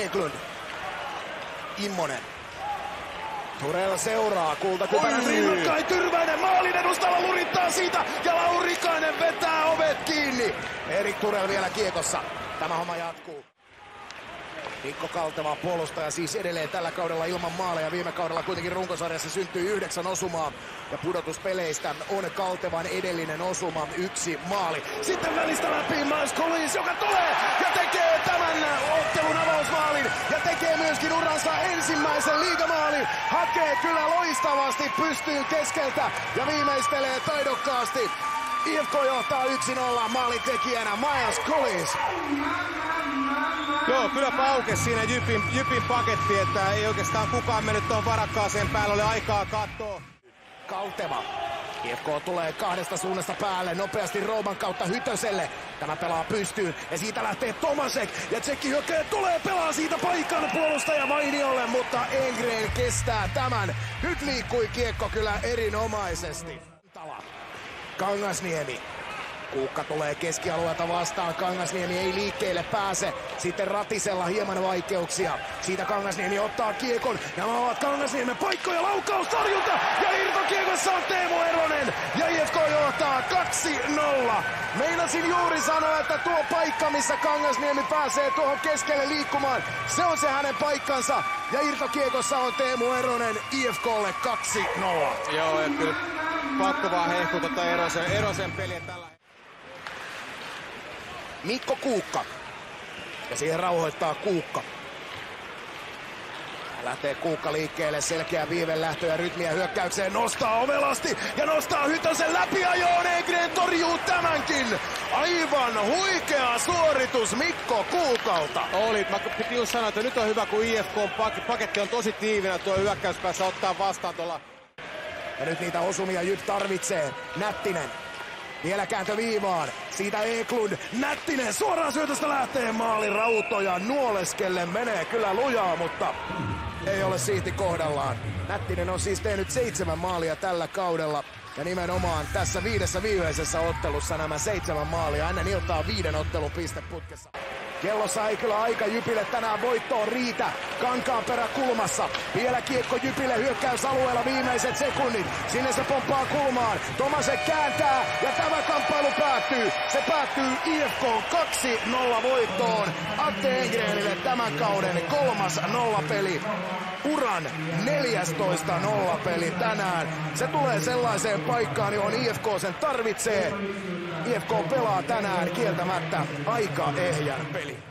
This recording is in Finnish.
Eklund. Immonen. Turel seuraa, kultakypärät rinnakkain, Tyrväinen maalin edustalla lurittaa siitä ja Laurikainen vetää ovet kiinni. Erik Turel vielä kiekossa. Tämä homma jatkuu. Mikko Kalteva puolustaja siis edelleen tällä kaudella ilman maaleja. Viime kaudella kuitenkin runkosarjassa syntyi 9 osumaa. Ja pudotuspeleistä on Kaltevan edellinen osuma 1 maali. Sitten välistä läpi Miles Collins, joka tulee ja tekee tämän ottelun avausmaalin. Ja tekee myöskin uransa ensimmäisen liigamaalin. Hakee kyllä loistavasti pystyyn keskeltä ja viimeistelee taidokkaasti. IFK johtaa 1-0 maalintekijänä Miles Collins. Joo, kyllä paukesi siinä Jypin paketti, että ei oikeastaan kukaan mennyt tuon varakkaaseen päälle, oli aikaa katsoa. Kalteva. IFK tulee kahdesta suunnasta päälle, nopeasti Rouman kautta Hytöselle. Tämä pelaa pystyyn ja siitä lähtee Tomasek. Ja tsekki hyökkääjä tulee pelaa siitä paikan puolustaja Vainiolle, mutta Engren kestää tämän. Nyt liikkui kiekko kyllä erinomaisesti. Kangasniemi. Kuukka tulee keskialueelta vastaan, Kangasniemi ei liikkeelle pääse. Sitten Ratisella hieman vaikeuksia. Siitä Kangasniemi ottaa kiekon. Nämä ovat Kangasniemen paikkoja, laukaus, torjunta ja irtokiekossa on Teemu Eronen. Ja IFK johtaa 2-0. Meinasin juuri sanoa, että tuo paikka, missä Kangasniemi pääsee tuohon keskelle liikkumaan, se on se hänen paikkansa. Ja irtokiekossa on Teemu Eronen IFKlle 2-0. Joo, ja kyllä pakko vaan hehku Erosen peliä tällä. Mikko Kuukka. Ja siihen rauhoittaa Kuukka. Lähtee Kuukka liikkeelle, selkeä viivelähtö ja rytmiä hyökkäykseen, nostaa ovelasti ja nostaa Hytösen läpiajoon. Engren torjuu tämänkin. Aivan huikea suoritus Mikko Kuukalta. Oli, mä piti just sanoa, että nyt on hyvä, kun IFK-paketti on tosi tiivinä tuo hyökkäyspäässä ottaa vastaan tuolla. Ja nyt niitä osumia Jyp tarvitsee. Nättinen. Vielä kääntö viivaan. Siitä Eklund. Nättinen suoraan syötöstä lähtee maali. Rautoja nuoleskelle menee kyllä lujaa, mutta ei ole siisti kohdallaan. Nättinen on siis tehnyt 7 maalia tällä kaudella. Ja nimenomaan tässä 5 viimeisessä ottelussa nämä 7 maalia ennen iltaa 5 ottelun pisteputkessa. Kellossa ei kyllä aika Jypille tänään voittoon riitä. Kankaanperä kulmassa. Vielä kiekko Jypille hyökkäysalueella viimeiset sekunnit. Sinne se pomppaa kulmaan. Tomasek kääntää ja tämä kamppailu päättyy. Se päättyy IFK 2-0 voittoon. Atte Engrenille tämän kauden 3. nollapeli. Uran 14 nollapeli tänään. Se tulee sellaiseen paikkaan, johon IFK sen tarvitsee. IFK pelaa tänään kieltämättä aika ehjän peli.